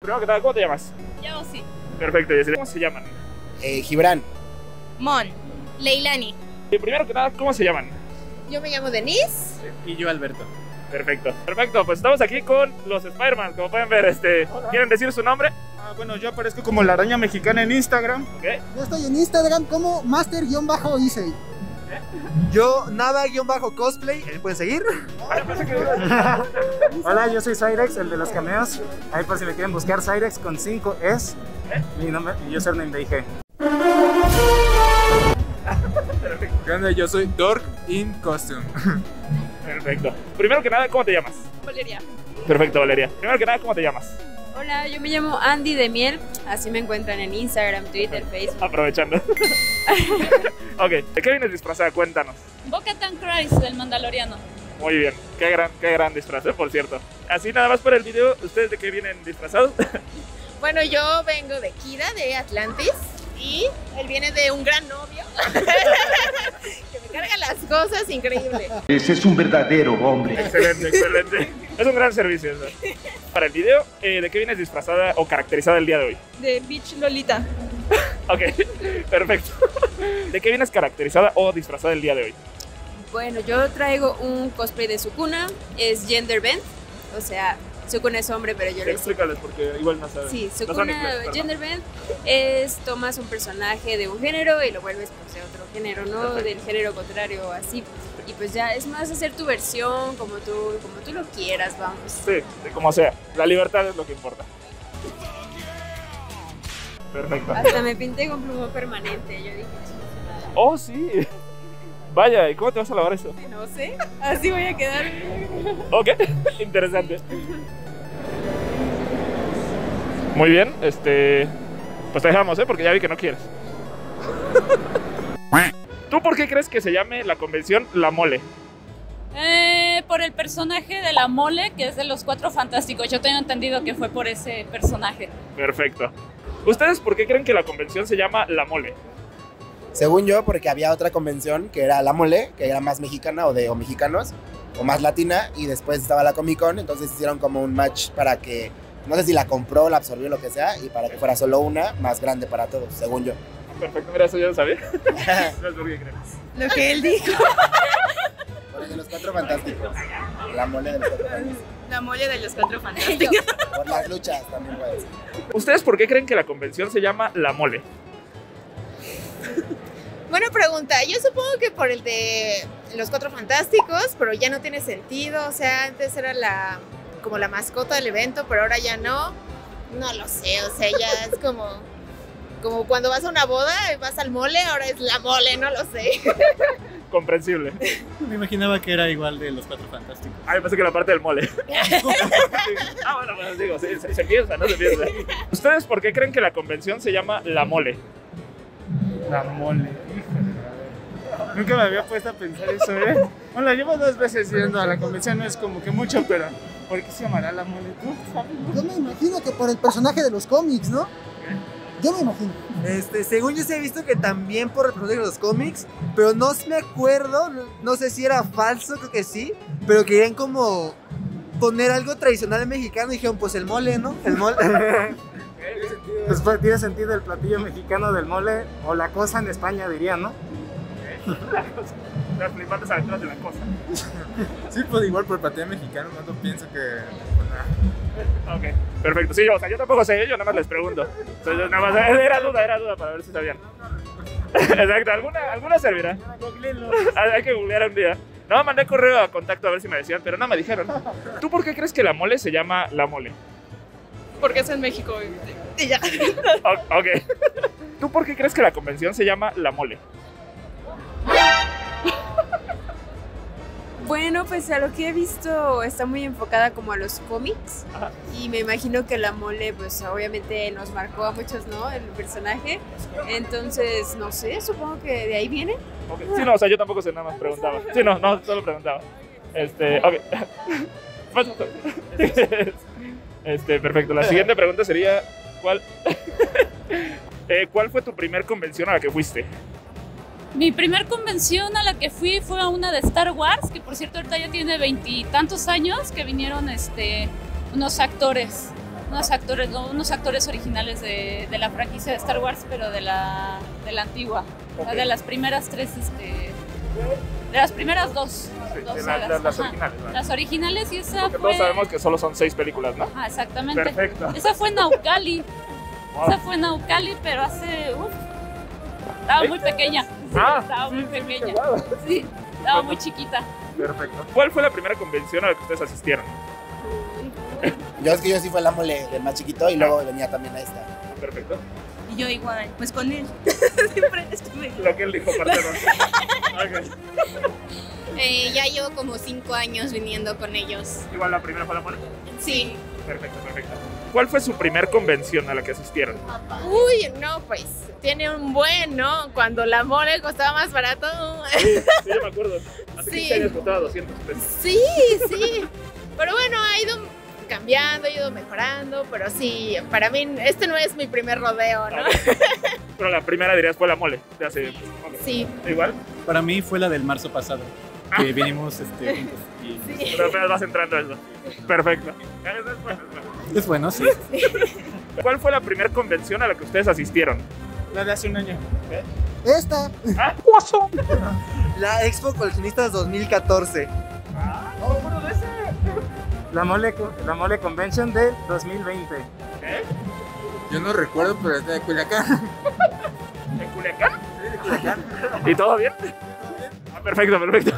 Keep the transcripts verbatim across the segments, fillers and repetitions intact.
primero que nada, ¿cómo te llamas? Yo sí. Perfecto, Yesenia. ¿Cómo se llaman? Eh, Gibran. Mon. Leilani. Y primero que nada, ¿cómo se llaman? Yo me llamo Denise. Y yo Alberto. Perfecto. Perfecto, pues estamos aquí con los Spider-Man, como pueden ver, este, ¿quieren decir su nombre? Ah, bueno, yo aparezco como la araña mexicana en Instagram. Okay. Yo estoy en Instagram como master-isei. Yo, Nava-cosplay, ¿me pueden seguir? Hola, yo soy Cyrex, el de los cameos. Ahí por si me quieren buscar, Cyrex con cinco es mi nombre y username de I G. ¿Qué onda? Yo soy Dork in Costume. Perfecto. Primero que nada, ¿cómo te llamas? Valeria. Perfecto, Valeria. Primero que nada, ¿cómo te llamas? Hola, yo me llamo Andy de Miel. Así me encuentran en Instagram, Twitter, Facebook. Aprovechando. Ok, ¿de qué vienes disfrazada? Cuéntanos. Bo-Katan Kryze del Mandaloriano. Muy bien, qué gran, qué gran disfraz, ¿eh? Por cierto. Así nada más por el video, ¿ustedes de qué vienen disfrazados? Bueno, yo vengo de Kira, de Atlantis. Y él viene de un gran novio que me carga las cosas, increíble. Ese es un verdadero hombre. Excelente, excelente. Es un gran servicio eso. Para el video, eh, ¿de qué vienes disfrazada o caracterizada el día de hoy? De Beach Lolita. Ok, perfecto. ¿De qué vienes caracterizada o disfrazada el día de hoy? Bueno, yo traigo un cosplay de Sukuna. Es gender bend. O sea, Sukuna es hombre, pero yo le Explícales porque igual no saben. Sí, no Sukuna gender bend es tomas un personaje de un género y lo vuelves pues, de otro género, ¿no? Perfecto. Del género contrario, así. Y pues ya es más hacer tu versión como tú, como tú lo quieras, vamos. Sí, de como sea. La libertad es lo que importa. Perfecto. Hasta me pinté con plumón permanente, yo dije. Oh, sí. Vaya, ¿y cómo te vas a lavar eso? No sé, así voy a quedar. Ok, interesante. Muy bien, este... pues te dejamos, ¿eh? Porque ya vi que no quieres. ¿Tú por qué crees que se llame la convención La Mole? Eh, por el personaje de la Mole, que es de los Cuatro Fantásticos. Yo tengo entendido que fue por ese personaje. Perfecto. ¿Ustedes por qué creen que la convención se llama La Mole? Según yo, porque había otra convención que era La Mole, que era más mexicana o de o mexicanos, o más latina, y después estaba la Comic Con, entonces hicieron como un match para que, no sé si la compró, la absorbió, lo que sea, y para que fuera solo una, más grande para todos, según yo. Perfecto, mira, eso yo lo sabía. No es por qué crees. Lo que él dijo. Por el de los Cuatro Fantásticos. La Mole de los Cuatro Fantásticos. La Mole de los Cuatro Fantásticos. Por las luchas también puede ser. ¿Ustedes por qué creen que la convención se llama La Mole? Buena pregunta. Yo supongo que por el de los Cuatro Fantásticos, pero ya no tiene sentido. O sea, antes era la como la mascota del evento, pero ahora ya no. No lo sé, o sea, ya es como, como cuando vas a una boda, vas al mole, ahora es La Mole, no lo sé. Comprensible. Me imaginaba que era igual de los Cuatro Fantásticos. Ah, me pensé que la parte del mole. Ah, bueno, pues digo, se, se, se piensa, ¿no? Se piensa. ¿Ustedes por qué creen que la convención se llama La Mole? La Mole. Nunca me había puesto a pensar eso, ¿eh? Bueno, llevo dos veces yendo a la convención, no es como que mucho, pero ¿por qué se llamará La Mole? ¿Tú sabes? Yo me imagino que por el personaje de los cómics, ¿no? Yo me imagino. Este, según yo sí he visto que también por el personaje de los cómics, pero no me acuerdo, no, no sé si era falso, creo que sí, pero querían como poner algo tradicional mexicano y dijeron, pues el mole, ¿no? El mole. Pues, pues tiene sentido el platillo mexicano del mole o la cosa en España, dirían, ¿no? Las flipantes aventuras de la cosa. Sí, pues igual por el platillo mexicano, no pienso que... Ok, perfecto. Sí, o sea, yo tampoco sé, yo nada más les pregunto. O sea, yo nada más, era duda, era duda para ver si sabían. Exacto, ¿alguna, alguna servirá? Hay que googlear un día. No, mandé correo a contacto a ver si me decían, pero no me dijeron. ¿Tú por qué crees que La Mole se llama La Mole? Porque es en México. Y ya. O- ok. ¿Tú por qué crees que la convención se llama La Mole? Bueno, pues a lo que he visto está muy enfocada como a los cómics. Ajá. Y me imagino que La Mole pues obviamente nos marcó a muchos, ¿no? El personaje. Entonces, no sé, supongo que de ahí viene. Okay. Sí, no, o sea, yo tampoco sé, nada más preguntaba. Sí, no, no, solo preguntaba. Este, ok. Este, perfecto. La siguiente pregunta sería, ¿cuál, eh, ¿cuál fue tu primer convención a la que fuiste? Mi primer convención a la que fui fue a una de Star Wars, que por cierto ahorita ya tiene veintitantos años, que vinieron este, unos actores. unos actores, no, unos actores originales de, de la franquicia de Star Wars, pero de la, de la antigua, okay. O sea, de las primeras tres, este, de las primeras dos, sí, dos la, sagas, la, las originales, ¿no? Las originales y esa Porque fue... todos sabemos que solo son seis películas, ¿no? Ah, exactamente. Perfecto. Esa fue en Naucali, wow. Esa fue en Naucali, pero hace, uf, estaba ¿Eh? muy pequeña, ah, estaba sí, muy sí, pequeña, wow. sí, estaba muy chiquita. Perfecto. ¿Cuál fue la primera convención a la que ustedes asistieron? Yo es que yo sí fue la mole del más chiquito y luego venía también a esta. Perfecto. Y yo igual, pues con él. Siempre estuve. Lo que él dijo, partero. Okay. eh, ya llevo como cinco años viniendo con ellos. ¿Igual la primera fue la mole? Sí. Perfecto, perfecto. ¿Cuál fue su primer convención a la que asistieron? Uy, no, pues tiene un buen, ¿no? Cuando la mole costaba más barato. Sí, sí, yo me acuerdo. Hace sí. quince años costaba doscientos pesos. Sí, sí. Pero bueno, ha ido cambiando, ha ido mejorando, pero sí, para mí este no es mi primer rodeo, ¿no? Pero la primera dirías fue la mole, de hace... Okay. Sí. ¿Igual? Para mí fue la del marzo pasado, ah. que vinimos este, juntos. Y... Sí. Pero apenas vas entrando a eso. Perfecto. Es bueno, es bueno. Es bueno, sí. ¿Cuál fue la primera convención a la que ustedes asistieron? La de hace un año. ¿Eh? Esta. ¿Ah? La Expo Coleccionistas dos mil catorce. Ah, no, bueno, de ese. La mole, la mole Convention del dos mil veinte. ¿Eh? Yo no recuerdo, pero es de Culiacán. ¿En Culiacán? Sí, de Culiacán. ¿Y todo bien? Ah, perfecto, perfecto.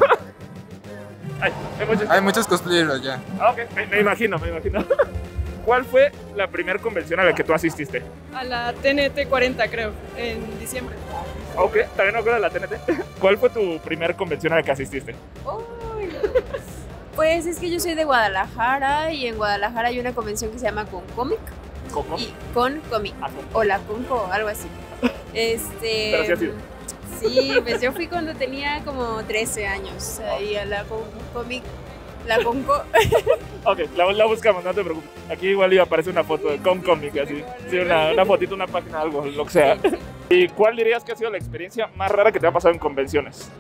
Ay, hay, muchos... hay muchos cosplayers ya. Ah, ok, me, me imagino, me imagino. ¿Cuál fue la primera convención a la que tú asististe? A la T N T cuarenta, creo, en diciembre. Ok, también no acuerdo de la T N T. ¿Cuál fue tu primera convención a la que asististe? Uy, pues es que yo soy de Guadalajara y en Guadalajara hay una convención que se llama Concomic. ¿Cómo? Y con Comic. Ah, con... O la Conco, algo así. Este. Pero sí ha sido. Sí, pues yo fui cuando tenía como trece años. Ahí a la Concomic. La Conco. Ok, la, la buscamos, no te preocupes. Aquí igual iba a aparecer una foto de Concomic, así. Sí, una, una fotito, una página, algo, lo que sea. ¿Y cuál dirías que ha sido la experiencia más rara que te ha pasado en convenciones?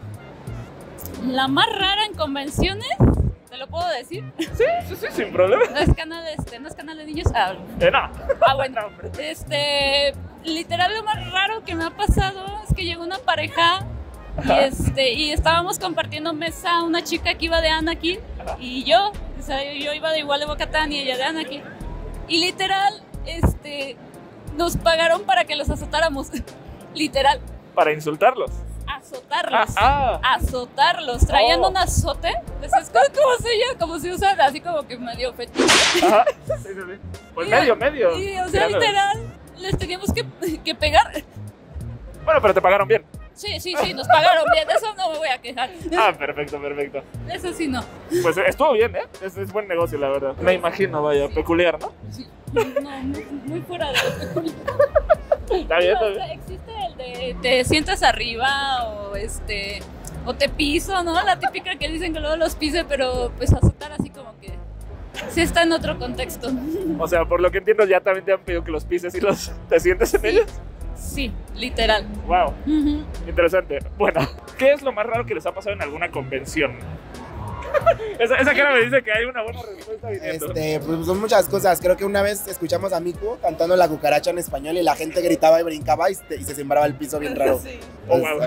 La más rara en convenciones, ¿te lo puedo decir? Sí, sí, sí, sin problema. No es canal, este, no es canal de niños. Ah, eh, no. Ah, bueno. Este, literal lo más raro que me ha pasado es que llegó una pareja y este y estábamos compartiendo mesa una chica que iba de Anakin y yo, o sea, yo iba de igual de Bo-Katan y ella de Anakin. Y literal, este, nos pagaron para que los azotáramos. Literal. Para insultarlos. Azotarlos. Ah, ah. Azotarlos. Traían oh. un azote. Entonces, ¿cómo, cómo se llama? Como si usan así como que medio fetiche. Ajá. Sí, sí, sí. Pues y, medio, medio. Y, o sea, literal, les teníamos que, que pegar. Bueno, pero te pagaron bien. Sí, sí, sí, nos pagaron bien. De eso no me voy a quejar. Ah, perfecto, perfecto. Eso sí no. Pues estuvo bien, ¿eh? Es, es buen negocio, la verdad. Me imagino, vaya, peculiar, ¿no? Sí. No, muy, muy fuera de lo peculiar. Está bien, está bien. O sea, existe el de te sientas arriba o este o te piso, ¿no? La típica que dicen que luego los pise, pero pues azotar así como que sí está en otro contexto. O sea, por lo que entiendo ya también te han pedido que los pises y los te sientes en sí. ellos. Sí, literal. Wow. Uh-huh. Interesante. Bueno, ¿qué es lo más raro que les ha pasado en alguna convención? esa, esa cara me dice que hay una buena respuesta viniendo. Este, pues son muchas cosas. Creo que una vez escuchamos a Miku cantando La Cucaracha en español y la gente gritaba y brincaba y, se, y se sembraba el piso bien raro. Sí. Oh, wow.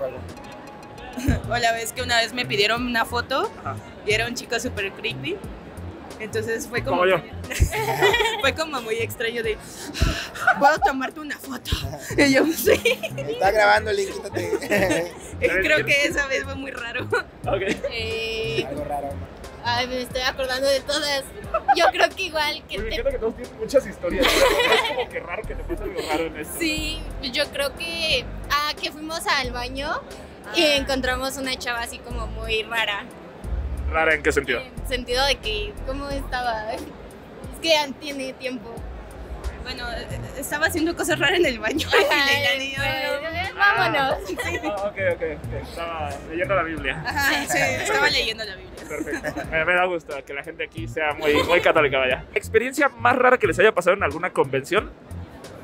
O la vez que una vez me pidieron una foto. Ajá. Y era un chico súper creepy. Entonces fue como, como yo. Fue como muy extraño de ¿puedo tomarte una foto? Y yo sí. Está grabando, Link, quítate. Creo que esa vez fue muy raro. Okay. Eh, Algo raro. Ay, me estoy acordando de todas. Yo creo que igual que me te... encanta que todos tienen muchas historias. Es como que raro que te pase algo raro en esto. Sí, yo creo que ah, que fuimos al baño y encontramos una chava así como muy rara. ¿Rara en qué sentido? En sentido de que, ¿cómo estaba? Es que ya tiene tiempo. Bueno, estaba haciendo cosas raras en el baño. Ay, pues, vámonos. Sí. Ah, ok, ok, ok. Estaba leyendo la Biblia. Ajá, sí, estaba leyendo la Biblia. Perfecto. Me, me da gusto que la gente aquí sea muy, muy católica, vaya. ¿Experiencia más rara que les haya pasado en alguna convención?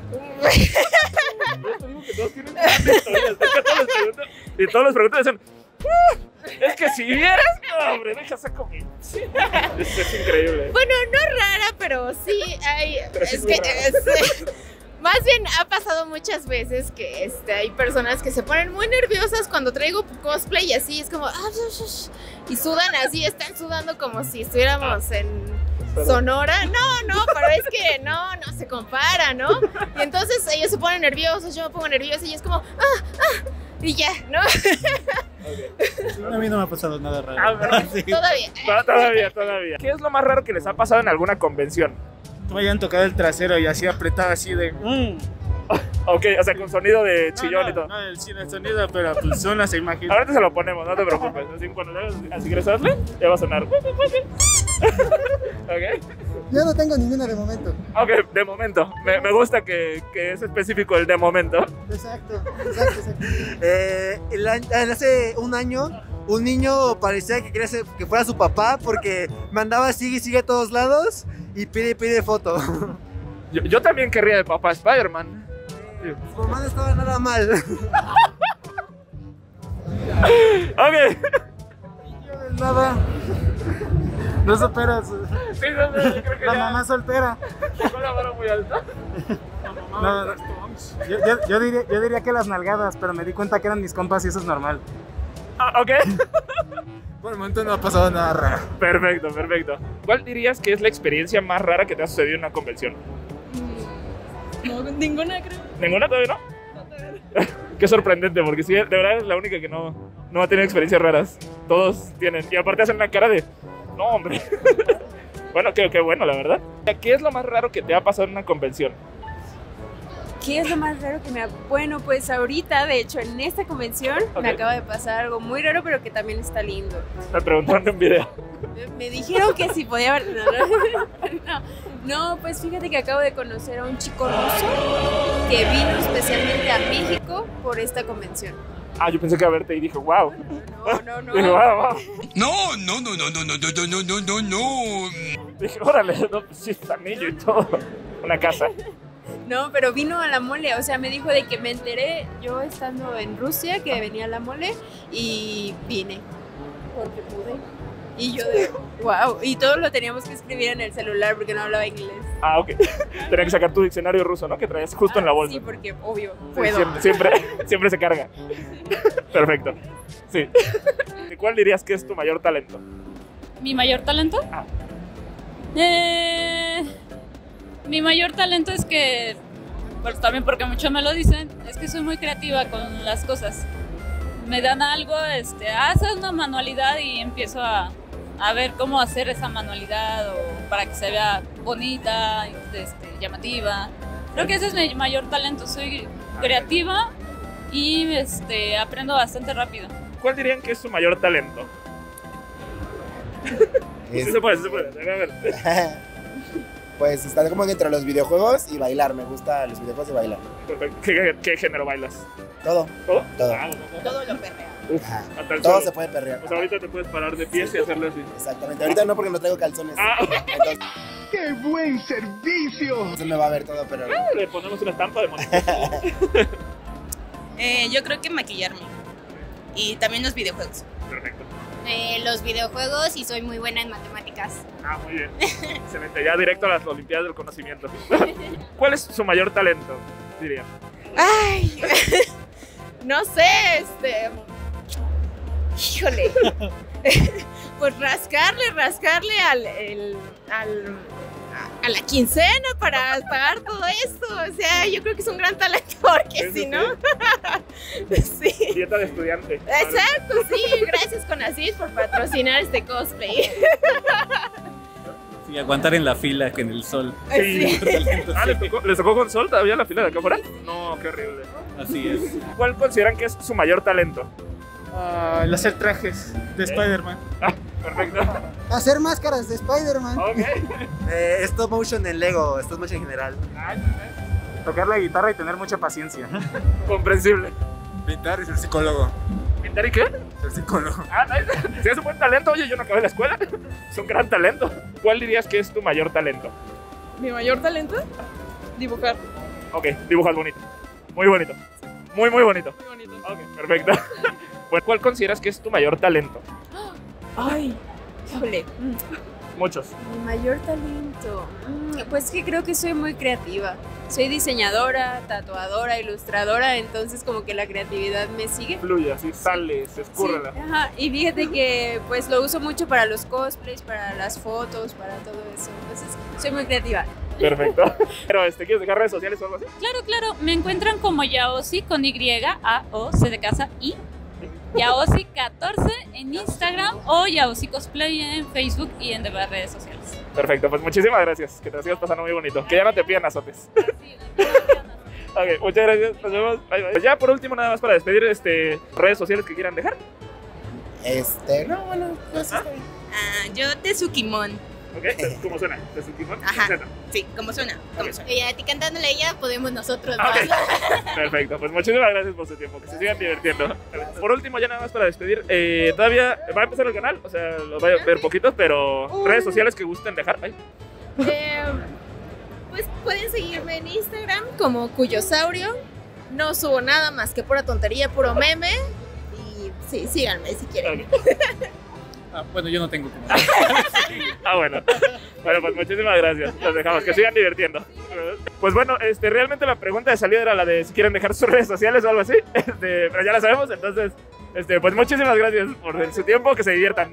Yo te digo que todos tienen grandes historias. Es que todos les preguntan, y todos les preguntan y dicen, Es que si vieras, no, hombre, deja saco mi... Es, es increíble. Bueno, no rara, pero sí hay... Pero sí es muy que... rara. es- más bien ha pasado muchas veces que este, hay personas que se ponen muy nerviosas cuando traigo cosplay y así, es como... ah, shush, shush, y sudan así, están sudando como si estuviéramos en Pero- Sonora. No, no, pero es que no, no se compara, ¿no? Y entonces ellos se ponen nerviosos, yo me pongo nerviosa y es como... ah, ah, y ya, ¿no? A mí no me ha pasado nada raro. Ah, ¿verdad? Sí. Todavía. To- Todavía, todavía. ¿Qué es lo más raro que les ha pasado en alguna convención? Que me hayan tocado el trasero y así apretado así de... mm. Ok, o sea, con sonido de No, chillón no, y todo. no, el, sin el sonido, pero pues suena, se imagina. Ahorita se lo ponemos, no te preocupes. Así cuando le hagas así quieres hazle, ya va a sonar. Ok. Yo no tengo ninguna de momento. Ok, de momento. Me, me gusta que, que es específico el de momento. Exacto, exacto, exacto. Eh, el año- hace un año, un niño parecía que quería ser- que fuera su papá porque mandaba sigue y sigue a todos lados y pide y pide foto. Yo, yo también querría de papá Spider-Man. Su mamá no estaba nada mal. Ok. Nada. No superas. Sí, no, no, yo creo que La ya mamá soltera. llegó la vara muy alta. No, no. Yo, yo, yo diría, yo diría que las nalgadas, pero me di cuenta que eran mis compas y eso es normal. Ah, ok. Por el momento no ha pasado nada raro. Perfecto, perfecto. ¿Cuál dirías que es la experiencia más rara que te ha sucedido en una convención? No, ninguna creo. ¿Ninguna todavía no? Qué sorprendente, porque sí, de verdad es la única que no, no ha tenido experiencias raras. Todos tienen. Y aparte hacen una cara de... No, hombre. Bueno, qué, qué bueno, la verdad. ¿Qué es lo más raro que te ha pasado en una convención? ¿Qué es lo más raro que me ha... Bueno, pues ahorita, de hecho, en esta convención Ok. me acaba de pasar algo muy raro, pero que también está lindo. Me preguntaron en video. Me dijeron que si podía ver... No, no, no, no, pues fíjate que acabo de conocer a un chico ruso que vino especialmente a México por esta convención. Ah, yo pensé que a verte y dije, wow. No, no, no. Dije, wow, wow. No, no, no, no, no, no, no, no, no, no, no. Dije, órale, no, pues sí, es anillo y todo. Una casa. No, pero vino a la mole, o sea, me dijo de que me enteré yo estando en Rusia que venía a la mole y vine porque pude. Y yo de, wow, y todo lo teníamos que escribir en el celular porque no hablaba inglés. Ah, ok. Tenía que sacar tu diccionario ruso, ¿no? Que traías justo en la bolsa. Sí, porque obvio, Sí, puedo. Siempre, siempre, siempre se carga. Perfecto. Sí. ¿Y cuál dirías que es tu mayor talento? ¿Mi mayor talento? Ah. Eh, mi mayor talento es que, pues también porque muchos me lo dicen, es que soy muy creativa con las cosas. Me dan algo, este, haces una manualidad y empiezo a, a ver cómo hacer esa manualidad o para que se vea bonita, este, llamativa. Creo que ese es mi mayor talento, soy creativa y este, aprendo bastante rápido. ¿Cuál dirían que es su mayor talento? Es- Sí se puede, sí se puede. A ver. Pues está como que entre los videojuegos y bailar. Me gusta los videojuegos y bailar. Perfecto. ¿Qué, qué género bailas? Todo. ¿Todo? Todo. Ah, bueno. Todo lo perrea. Uf, Ajá. hasta el Todo suelo. se puede perrear. Pues ahorita te puedes parar de pies y hacerle así. Exactamente. Ahorita no porque no traigo calzones. Ah. Entonces, ¡Qué buen servicio! entonces me va a ver todo, pero... Ah, le ponemos una estampa de monito. Eh, yo creo que maquillarme. Y también los videojuegos. Perfecto. Eh, los videojuegos y soy muy buena en matemáticas. Ah, muy bien. Excelente. Ya directo a las Olimpiadas del Conocimiento. ¿Cuál es su mayor talento, diría? Ay, no sé, este. Híjole. Pues rascarle, rascarle al, el- al- a, a la quincena para pagar todo esto. O sea, yo creo que es un gran talento porque Sí, sí, si no. sí. Sí. Dieta de estudiante. Exacto, sí. Gracias Conacyt por patrocinar este cosplay. Sí, aguantar en la fila que en el sol. Sí. Talento, Ah, sí. ¿les tocó, ¿les tocó con sol todavía la fila de acá afuera? No, qué horrible. Así es. ¿Cuál consideran que es su mayor talento? Ah, el hacer trajes de Spider-Man. Ah, perfecto. Hacer máscaras de Spider-Man. Ok. Eh, stop motion en Lego, stop motion en general. Tocar la guitarra y tener mucha paciencia. Comprensible. Pintar y ser psicólogo. ¿Pintar y qué? Ser psicólogo. Ah, nice. Sí, es un buen talento. Oye, yo no acabé la escuela. Es un gran talento. ¿Cuál dirías que es tu mayor talento? Mi mayor talento, dibujar. Ok, dibujas bonito. Muy bonito. Muy, muy bonito. Muy bonito. Ok, perfecto. Bueno, ¿cuál consideras que es tu mayor talento? Ay, híjole. Muchos. Mi mayor talento. Mm, Pues que creo que soy muy creativa. Soy diseñadora, tatuadora, ilustradora, entonces como que la creatividad me sigue. Fluye, así sale, se escurre. Sí, ajá, y fíjate que pues lo uso mucho para los cosplays, para las fotos, para todo eso. Entonces soy muy creativa. Perfecto. Pero, este, ¿quieres dejar redes sociales o algo así? Claro, claro, me encuentran como Yaosi con Y, A O C de casa I. Yaosi catorce en Instagram o Yaosi Cosplay en Facebook y en demás redes sociales. Perfecto, pues muchísimas gracias. Que te sigas pasando muy bonito. Que ya no te pidan azotes. Ok, muchas gracias. Nos vemos. Bye, bye. Pues ya por último, nada más para despedir, este, redes sociales que quieran dejar. Este, no, bueno, pues está bien. Ah, yo Tezukimon. Ok, ¿cómo suena? ¿Tezukimon? Ajá. Z. Sí, ¿cómo suena? ¿Cómo suena? Y a ti cantándole a ella, podemos nosotros. Ah, ok. ¿no? Perfecto, pues muchísimas gracias por su tiempo, que se sigan divirtiendo. Por último, ya nada más para despedir, eh, todavía va a empezar el canal, o sea, lo va a ver poquitos, pero redes sociales que gusten dejar. Ay. Eh, pues pueden seguirme en Instagram como Cuyosaurio. No subo nada más que pura tontería, puro meme. Y sí, síganme si quieren. Ah, bueno, yo no tengo como. Ah, bueno. Bueno, pues muchísimas gracias. Los dejamos, que sigan divirtiendo. Pues bueno, este, realmente la pregunta de salida era la de si quieren dejar sus redes sociales o algo así. Este, pero ya la sabemos, entonces, este, pues muchísimas gracias por su tiempo, que se diviertan.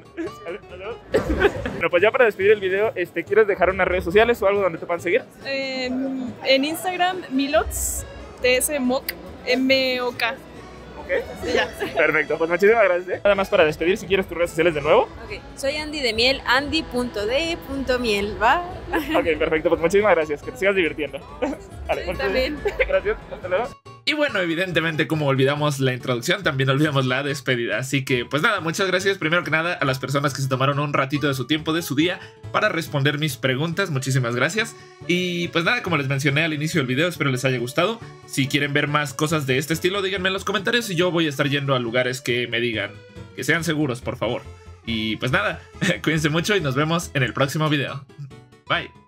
Bueno, pues ya para despedir el video, este, ¿quieres dejar unas redes sociales o algo donde te puedan seguir? Eh, en Instagram, Milots, T S M O C, M O K. Ok. Ya. Perfecto, pues muchísimas gracias. ¿eh? Nada más para despedir, si quieres tus redes sociales de nuevo. Ok, soy Andy de Miel, andy punto d punto miel, ¿va? Ok, perfecto, pues muchísimas gracias, que te sigas divirtiendo. Vale, Sí, pues, también. Gracias, hasta luego. Y bueno, evidentemente como olvidamos la introducción, también olvidamos la despedida. Así que pues nada, muchas gracias primero que nada a las personas que se tomaron un ratito de su tiempo, de su día, para responder mis preguntas. Muchísimas gracias. Y pues nada, como les mencioné al inicio del video, espero les haya gustado. Si quieren ver más cosas de este estilo, díganme en los comentarios y yo voy a estar yendo a lugares que me digan. Que sean seguros, por favor. Y pues nada, cuídense mucho y nos vemos en el próximo video. Bye.